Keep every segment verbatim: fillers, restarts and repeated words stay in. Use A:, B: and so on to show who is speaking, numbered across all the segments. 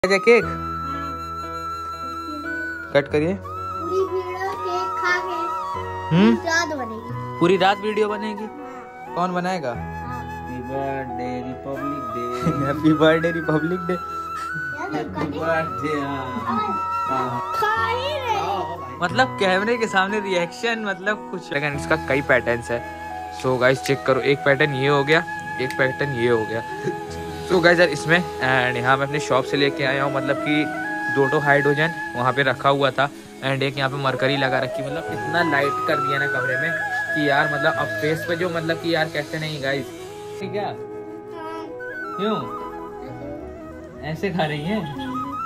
A: Cake cut करिए।
B: पूरी video cake खा के
A: हम्म
B: रात बनेगी।
A: पूरी रात वीडियो बनेगी।
B: हाँ।
A: कौन बनाएगा?
C: Happy birthday republic day.
A: Happy birthday republic day.
C: Happy birthday.
B: खा ही रहे।
A: मतलब कैमरे के सामने रिएक्शन मतलब कुछ, लेकिन इसका कई पैटर्न्स है। सो गाइस चेक करो, एक पैटर्न ये हो गया, एक पैटर्न ये हो गया। सो गाइस यार इसमें एंड यहाँ मैं अपने शॉप से लेके आया हूँ, मतलब कि दो दो हाइड्रोजन वहाँ पे रखा हुआ था एंड एक यहाँ पे मरकरी लगा रखी। मतलब इतना लाइट कर दिया ना कमरे में कि यार मतलब अब फेस पे जो मतलब कि यार कहते नहीं गाइस, क्या क्यों ऐसे खा रही हैं?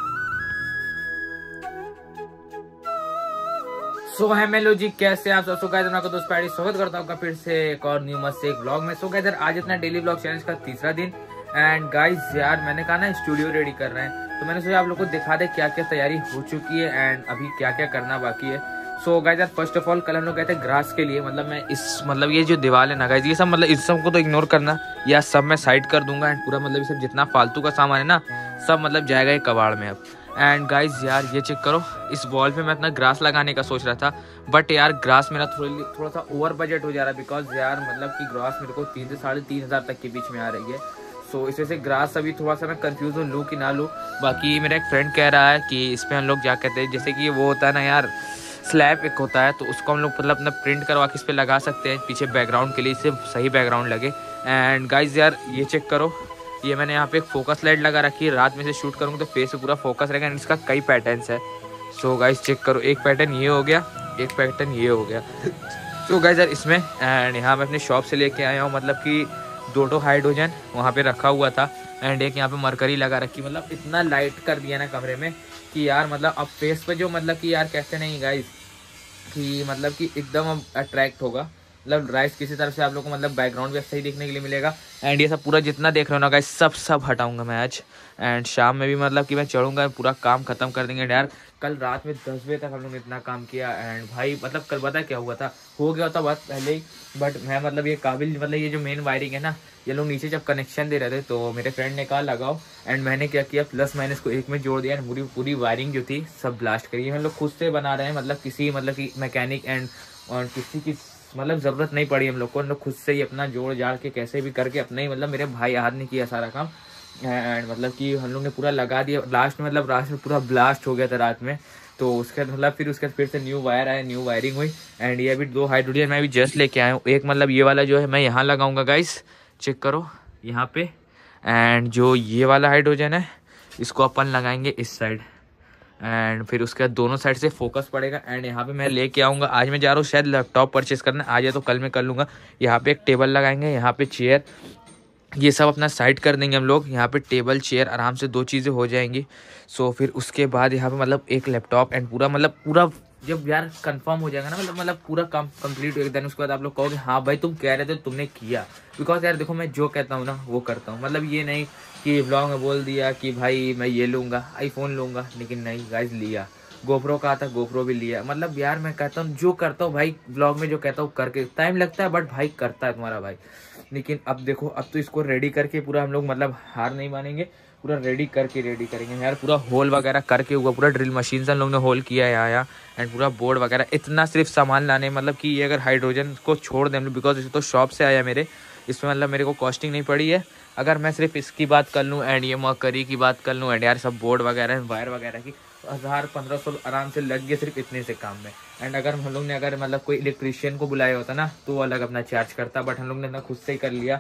A: सो है मेलो जी, कैसे आप सब? सो गाइस मैं आपका दोस्त पैडी स्वागत करता हूँ फिर से एक और न्यू मस्त एक व्लॉग में। सो गाइस आज अपना डेली व्लॉग चैलेंज का तीसरा दिन एंड गाइस यार मैंने कहा ना स्टूडियो रेडी कर रहे हैं, तो मैंने सोचा आप लोग को दिखा दे क्या क्या तैयारी हो चुकी है एंड अभी क्या क्या करना बाकी है। सो गाइस यार फर्स्ट ऑफ ऑल कल हम लोग गए थे ग्रास के लिए। मतलब मैं इस मतलब ये जो दीवार है ना गाइस, ये सब मतलब इस सब को तो इग्नोर करना, या सब मैं साइड कर दूंगा एंड पूरा मतलब ये सब जितना फालतू का सामान है ना सब मतलब जाएगा ये कबाड़ में अब। एंड गाइज यार ये चेक करो, इस वॉल पे मैं अपना ग्रास लगाने का सोच रहा था, बट यार ग्रास मेरा थोड़ी थोड़ा सा ओवर बजट हो जा रहा है, बिकॉज यार मतलब कि ग्रास मेरे को तीन से साढ़े तीन हज़ार तक के बीच में आ रही है। सो so, इस वजह से ग्रास अभी थोड़ा सा मैं कंफ्यूज हूँ, लूँ कि ना लूँ। बाकी मेरा एक फ्रेंड कह रहा है कि इस पर हम लोग क्या कहते हैं, जैसे कि वो होता है ना यार स्लैब एक होता है, तो उसको हम लोग मतलब अपना प्रिंट करवा के इस पर लगा सकते हैं पीछे बैकग्राउंड के लिए, इससे सही बैकग्राउंड लगे। एंड गाइज यार ये चेक करो, ये मैंने यहाँ पे एक फोकस लाइट लगा रखी है, रात में से शूट करूँगा तो फेस पे पूरा फोकस रहेगा एंड इसका कई पैटर्न्स है। सो गाइस चेक करो, एक पैटर्न ये हो गया, एक पैटर्न ये हो गया। सो गाइस यार इसमें एंड यहाँ मैं अपने शॉप से लेके आया हूँ, मतलब कि दो दो हाइड्रोजन वहाँ पे रखा हुआ था एंड एक यहाँ पे मरकरी लगा रखी। मतलब इतना लाइट कर दिया ना कमरे में कि यार मतलब अब फेस पे जो मतलब कि यार कहते नहीं गाइस कि मतलब कि एकदम अब अट्रैक्ट होगा, मतलब राइस किसी तरफ से आप लोग को मतलब बैकग्राउंड भी सही देखने के लिए मिलेगा। एंड ये सब पूरा जितना देख रहे हो ना गाइस सब सब हटाऊंगा मैं आज एंड शाम में भी मतलब कि मैं चढ़ूंगा, पूरा काम खत्म कर देंगे। यार कल रात में दस बजे तक हम लोग ने इतना काम किया एंड भाई मतलब कल पता क्या हुआ था, हो गया था बात पहले ही, बट मैं मतलब ये काबिल मतलब ये जो मेन वायरिंग है ना, ये लोग नीचे जब कनेक्शन दे रहे थे तो मेरे फ्रेंड ने कहा लगाओ एंड मैंने क्या किया प्लस माइनस को एक में जोड़ दिया एंड पूरी पूरी वायरिंग जो थी सब ब्लास्ट करी। हम लोग खुद से बना रहे हैं, मतलब किसी मतलब कि मैकेनिक एंड और किसी की मतलब ज़रूरत नहीं पड़ी हम लोग को, हम लोग खुद से ही अपना जोड़ जाड़ के कैसे भी करके अपने ही मतलब मेरे भाई हाथ ने किया सारा काम एंड मतलब कि हम लोग ने पूरा लगा दिया। लास्ट में मतलब लास्ट में पूरा ब्लास्ट हो गया था रात में, तो उसके बाद मतलब फिर उसके बाद फिर से न्यू वायर आया, न्यू वायरिंग हुई एंड ये अभी दो हाइड्रोजन मैं अभी जस्ट लेके आया हूँ। एक मतलब ये वाला जो है मैं यहाँ लगाऊंगा गाइस, चेक करो यहाँ पे, एंड जो ये वाला हाइड्रोजन है इसको अपन लगाएंगे इस साइड एंड फिर उसके बाद दोनों साइड से फोकस पड़ेगा। एंड यहाँ पे मैं लेके आऊँगा, आज मैं जा रहा हूँ शायद लैपटॉप परचेस करना, आ जाए तो कल मैं कर लूँगा। यहाँ पे एक टेबल लगाएंगे, यहाँ पे चेयर, ये सब अपना साइड कर देंगे हम लोग। यहाँ पे टेबल चेयर आराम से दो चीज़ें हो जाएंगी। सो फिर उसके बाद यहाँ पे मतलब एक लैपटॉप एंड पूरा मतलब पूरा जब यार कंफर्म हो जाएगा ना, मतलब मतलब पूरा काम कंप्लीट हो गया, देन उसके बाद आप लोग कहोगे हाँ भाई तुम कह रहे थे तुमने किया। बिकॉज यार देखो मैं जो कहता हूँ ना वो करता हूँ, मतलब ये नहीं कि ब्लॉग में बोल दिया कि भाई मैं ये लूँगा आईफोन लूँगा, लेकिन नहीं गाइस लिया, गोप्रो का आता गोप्रो भी लिया। मतलब यार मैं कहता हूँ जो करता हूँ भाई ब्लॉग में जो कहता हूँ करके, टाइम लगता है बट भाई करता है तुम्हारा भाई। लेकिन अब देखो अब तो इसको रेडी करके पूरा हम लोग मतलब हार नहीं मानेंगे, पूरा रेडी करके रेडी करेंगे यार, पूरा होल वगैरह करके हुआ, पूरा ड्रिल मशीन से हम लोग ने होल किया है यहाँ एंड पूरा बोर्ड वगैरह। इतना सिर्फ सामान लाने मतलब कि ये अगर हाइड्रोजन को छोड़ दें, बिकॉज इसे तो शॉप से आया मेरे, इसमें मतलब मेरे को कॉस्टिंग नहीं पड़ी है। अगर मैं सिर्फ इसकी बात कर लूँ एंड ये मरकरी की बात कर लूँ एंड यार सब बोर्ड वगैरह वायर वगैरह की, हज़ार पंद्रह सौ आराम से लग गया सिर्फ इतने से काम में। एंड अगर हम लोग ने अगर मतलब कोई इलेक्ट्रीशियन को बुलाया होता ना तो वो अलग अपना चार्ज करता, बट हम लोग ने ना खुद से ही कर लिया।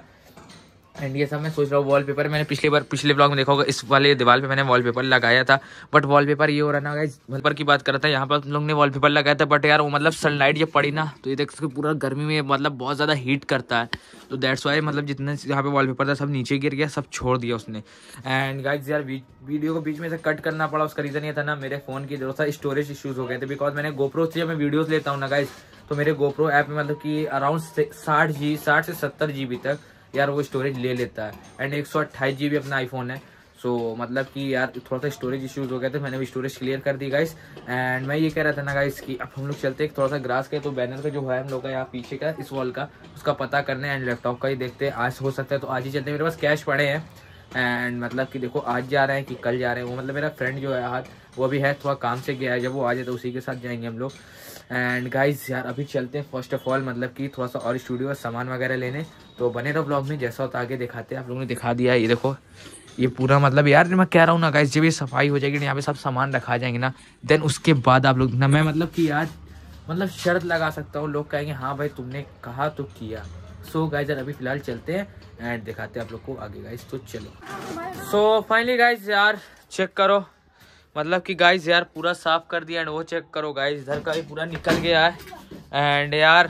A: एंड ये सब मैं सोच रहा हूँ वॉलपेपर, मैंने पिछली बार पिछले ब्लॉग में देखा होगा इस वाले दीवार पे मैंने वॉलपेपर लगाया था, बट वॉलपेपर ये हो रहा ना गाइस, वॉलपेपर की बात कर रहा था, यहाँ पर हम लोग ने वॉलपेपर लगाया था, बट यार वो मतलब सनलाइट जब पड़ी ना तो ये देख सकते पूरा गर्मी में मतलब बहुत ज़्यादा हीट करता है, तो दैट्स वाई मतलब जितने यहाँ पे वॉलपेपर था सब नीचे गिर गया, सब छोड़ दिया उसने। एंड गाइस यार वीडियो को बीच में से कट करना पड़ा, उसका रीज़न ये था ना मेरे फ़ोन की जरूरत था, स्टोरेज इशूज़ हो गए थे। बिकॉज मैंने गोप्रो से जब मैं वीडियोज़ लेता हूँ ना गाइस, तो मेरे गोप्रो ऐप में मतलब कि अराउंड साठ जी साठ से सत्तर जी बी तक यार वो स्टोरेज ले लेता है एंड एक सौ अट्ठाईस जी बी अपना आईफोन है। सो so, मतलब कि यार थोड़ा सा स्टोरेज इश्यूज हो गए थे, मैंने भी स्टोरेज क्लियर कर दी गाइस। एंड मैं ये कह रहा था ना गाइस कि अब हम लोग चलते हैं थोड़ा सा ग्रास के, तो बैनर का जो है हम लोग का यहाँ पीछे का इस वॉल का उसका पता करने एंड लैपटॉप का ही देखते हैं, आज हो सकता है तो आज ही चलते हैं। मेरे पास कैश पड़े हैं एंड मतलब कि देखो आज जा रहे हैं कि कल जा रहे हैं। वो मतलब मेरा फ्रेंड जो है आज वो भी है, थोड़ा काम से गया है, जब वो आ जाए तो उसी के साथ जाएंगे हम लोग। एंड गाइज यार अभी चलते हैं फर्स्ट ऑफ ऑल मतलब कि थोड़ा सा और स्टूडियो सामान वगैरह लेने, तो बने रहो ब्लॉग में, जैसा होता आगे दिखाते हैं। आप लोगों ने दिखा दिया है, ये देखो ये पूरा मतलब यार मैं कह रहा हूँ ना गाइज, जब ये सफाई हो जाएगी ना, यहाँ पे सब सामान रखा जाएंगे ना, देन उसके बाद आप लोग ना, मैं मतलब कि यार मतलब शर्त लगा सकता हूँ, लोग कहेंगे हाँ भाई तुमने कहा तो किया। सो गाइज यार अभी फिलहाल चलते हैं एंड दिखाते हैं आप लोग को आगे गाइज, तो चलो। सो फाइनली गाइज यार चेक करो, मतलब कि गाइज यार पूरा साफ कर दिया एंड वो चेक करो गाइज इधर का भी पूरा निकल गया है। एंड यार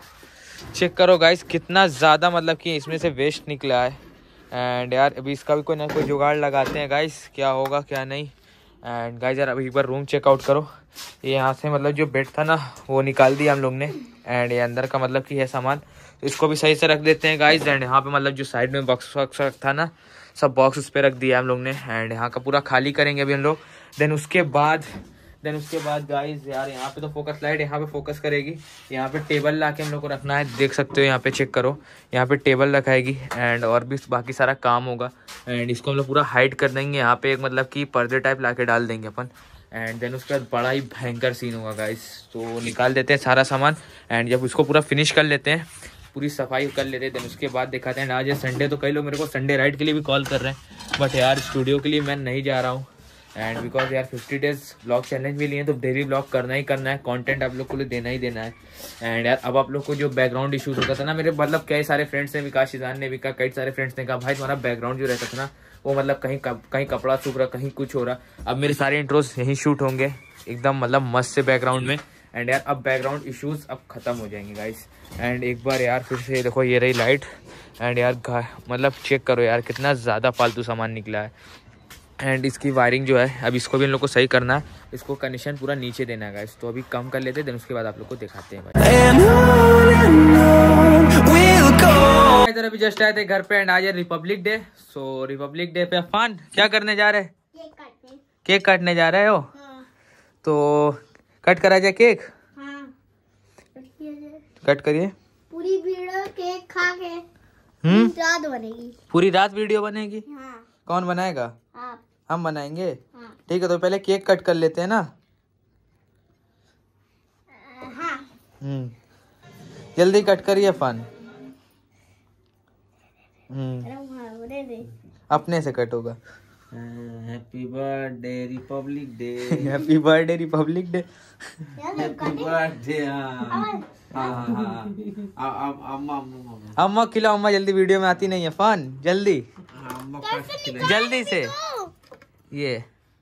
A: चेक करो गाइज कितना ज़्यादा मतलब कि इसमें से वेस्ट निकला है। एंड यार अभी इसका भी कोई ना कोई जुगाड़ लगाते हैं गाइज, क्या होगा क्या नहीं। एंड गाइज यार अभी एक बार रूम चेकआउट करो, ये यहाँ से मतलब जो बेड था ना वो निकाल दिया हम लोग ने। एंड ये अंदर का मतलब कि है सामान, तो इसको भी सही से रख देते हैं गाइज। एंड यहाँ पे मतलब जो साइड में बॉक्स वॉक्स था ना, सब बॉक्स उस पर रख दिया हम लोग ने। एंड यहाँ का पूरा खाली करेंगे अभी हम लोग। देन उसके बाद देन उसके बाद गाइज यार यहाँ पे तो फोकस लाइट यहाँ पे फोकस करेगी। यहाँ पे टेबल ला के हम लोग को रखना है, देख सकते हो यहाँ पे चेक करो, यहाँ पे टेबल रखाएगी। एंड और भी बाकी सारा काम होगा। एंड इसको हम लोग पूरा हाइड कर देंगे, यहाँ पे एक मतलब कि पर्दे टाइप ला के डाल देंगे अपन। एंड देन उसके बाद बड़ा ही भयंकर सीन होगा गाइज, तो निकाल देते हैं सारा सामान। एंड जब उसको पूरा फिनिश कर लेते हैं, पूरी सफाई कर लेते हैं, देन उसके बाद दिखाते हैं। आज है संडे, तो कई लोग मेरे को संडे राइड के लिए भी कॉल कर रहे हैं, बट यार स्टूडियो के लिए मैं नहीं जा रहा हूँ। एंड बिकॉज यार फिफ्टी डेज ब्लॉग चैलेंज भी लिए, तो डेली ब्लॉग करना ही करना है, कंटेंट आप लोग को लिए देना ही देना है। एंड यार अब आप लोग को जो बैकग्राउंड इशूज होता था ना, मेरे मतलब कई सारे फ्रेंड्स ने, विकास शिजान ने भी कहा, कई सारे फ्रेंड्स ने कहा भाई तुम्हारा बैकग्राउंड जो रहता था ना वो मतलब कहीं कहीं कपड़ा सूख रहा, कहीं कुछ हो रहा। अब मेरे सारे इंट्रोज यहीं शूट होंगे एकदम मतलब मस्त से बैकग्राउंड में। एंड यार अब बैकग्राउंड इश्यूज अब खत्म हो जाएंगे गाइस। एंड एक बार यार फिर से देखो ये रही लाइट। एंड यार मतलब चेक करो यार कितना ज़्यादा फालतू सामान निकला है। एंड इसकी वायरिंग जो है अब इसको भी इन लोग को सही करना है, इसको कनेक्शन पूरा नीचे देना है गाइस, तो अभी कम कर लेते हैं, देन उसके बाद आप लोग को दिखाते हैं भाई। इधर अभी जस्ट आए थे घर पे एंड आज है republic day. So republic day पे अफान क्या करने जा रहे हैं?
B: केक काटने।
A: केक काटने जा रहे हो?
B: हाँ।
A: तो कट करा जाए केक?
B: हाँ।
A: कट करिए।
B: पूरी वीडियो केक खा के
A: हम्म
B: रात बनेगी।
A: पूरी रात वीडियो बनेगी?
B: हाँ।
A: कौन बनाएगा?
B: आप।
A: हम बनाएंगे?
B: हाँ।
A: ठीक है, तो पहले केक कट कर लेते हैं ना।
B: हाँ।
A: हम्म जल्दी कट करिए फन। हम्म
B: दे दे।
A: अपने से कट होगा।
C: Happy birthday republic day.
A: Happy birthday republic day.
C: Happy birthday. हाँ हाँ हाँ अम्मा अम्मा
A: अम्मा खिलाओ, अम्मा जल्दी वीडियो में आती नहीं है फन, जल्दी
C: अम्मा का
A: जल्दी से। ये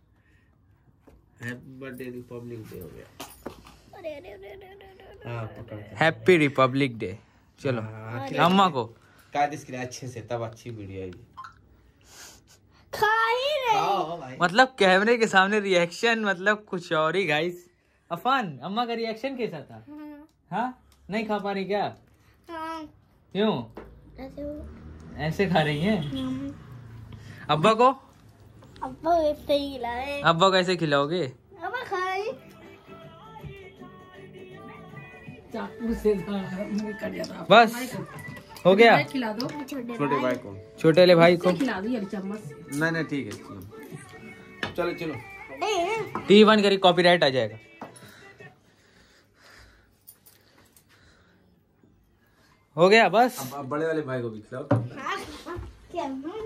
C: हैप्पी बर्थडे रिपब्लिक डे हो गया।
B: अरे अरे अरे अरे
C: हाँ पकड़।
A: Happy republic day. चलो अम्मा को
C: काट इसके लिए अच्छे से, तब अच्छी वीडियो आएगी।
B: खा ही रहे।
C: खाओ भाई।
A: मतलब कैमरे के सामने रिएक्शन मतलब कुछ और ही गाइस। अफान अम्मा का रिएक्शन कैसा था? हाँ नहीं खा पा रही क्या?
B: हाँ।
A: क्यों
B: ऐसे
A: ऐसे खा रही हैं? अब्बा को?
B: अब्बा ऐसे ही खिलाए।
A: अब्बा को कैसे खिलाओगे?
B: अब्बा खाई।
A: बस हो गया?
D: खिला दो
C: छोटे भाई को,
A: छोटे वाले भाई को
D: खिला दो यार चम्मच।
C: नहीं नहीं ठीक है, चलो चलो।
A: टीवी बंद करी, कॉपीराइट आ जाएगा। हो गया बस।
C: अब, अब बड़े वाले भाई को भी खिलाओ।
B: क्या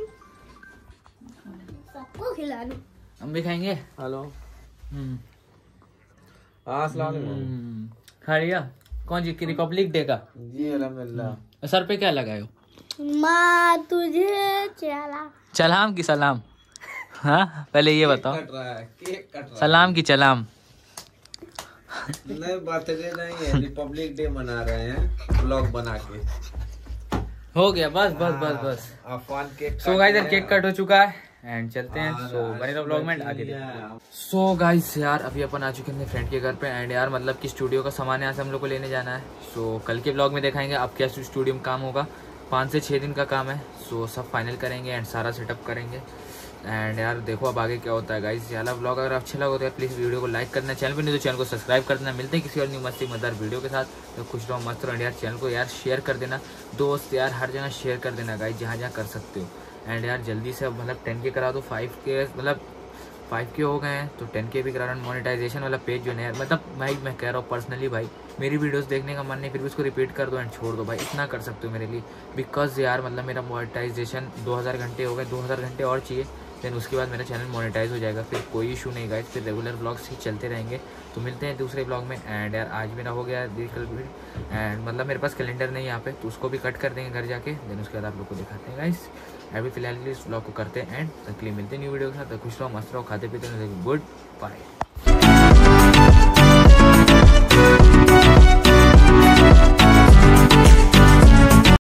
B: सबको खिला दो।
A: हम भी खाएंगे।
C: हेलो
A: हम्म
C: हाँ अस्सलाम वालेकुम।
A: हम्म, खा लिया? कौन जी की रिपब्लिक डे का?
C: जी अल्हम्दुलिल्लाह।
A: सर पे क्या लगाए हो?
B: माँ तुझे चला।
A: सलाम की सलाम। हाँ पहले ये बताओ।
C: कट रहा है, केक कट रहा
A: सलाम की चलाम।
C: है। नहीं बर्थडे नहीं है, रिपब्लिक डे मना रहे हैं व्लॉग बना के।
A: हो गया बस बस बस बस।
C: अफवान केक।
A: सो गाइस यार केक कट हो चुका है एंड चलते हैं। सो बने रहो ब्लॉग में आगे। सो गाइस यार अभी अपन आ चुके हैं अपने फ्रेंड के घर पे एंड यार मतलब कि स्टूडियो का सामान यहाँ से हम लोग को लेने जाना है। सो कल के ब्लॉग में दिखाएंगे अब क्या स्टूडियो में काम होगा। पाँच से छः दिन का काम है। सो सब फाइनल करेंगे एंड सारा सेटअप करेंगे एंड यार देखो अब आगे क्या होता है गाइस। यार ब्लॉग अगर अच्छा लगा तो यार प्लीज़ वीडियो को लाइक करना, चैनल पर नहीं तो चैनल को सब्सक्राइब कर देना। मिलते हैं किसी और न्यू मस्ती मजेदार वीडियो के साथ। तो खुश रहो मस्त रहो यार। चैनल को यार शेयर कर देना, दोस्त यार हर जगह शेयर कर देना गाइस, जहाँ जहाँ कर सकते हो। एंड यार जल्दी से अब मतलब टेन के करा दो, फाइव के मतलब फाइव के हो गए हैं तो टेन के भी करा रहा हूँ। मोनेटाइजेशन वाला पेज जो है मतलब भाई मैं कह रहा हूँ पर्सनली भाई मेरी वीडियोस देखने का मन नहीं फिर भी उसको रिपीट कर दो एंड छोड़ दो भाई, इतना कर सकते हो मेरे लिए। बिकॉज यार मतलब मेरा मोनेटाइजेशन दो हज़ार घंटे हो गए, दो हज़ार घंटे और चाहिए, देन उसके बाद मेरा चैनल मोनेटाइज हो जाएगा, फिर कोई इशू नहीं गाइस, फिर रेगुलर ब्लॉग्स ही चलते रहेंगे। तो मिलते हैं दूसरे ब्लॉग में। एंड यार आज मेरा हो गया कल एंड मतलब मेरे पास कैलेंडर नहीं है यहाँ पे, तो उसको भी कट कर देंगे घर जाके, देन उसके बाद आप लोग को दिखाते हैं गाइस। अभी फिलहाल के लिए इस ब्लॉग को करते हैं एंड तक के लिए मिलते हैं न्यू वीडियो के साथ। तो खुश रहो, मस्त रहो, खाते पीते रहो, गुड बाय।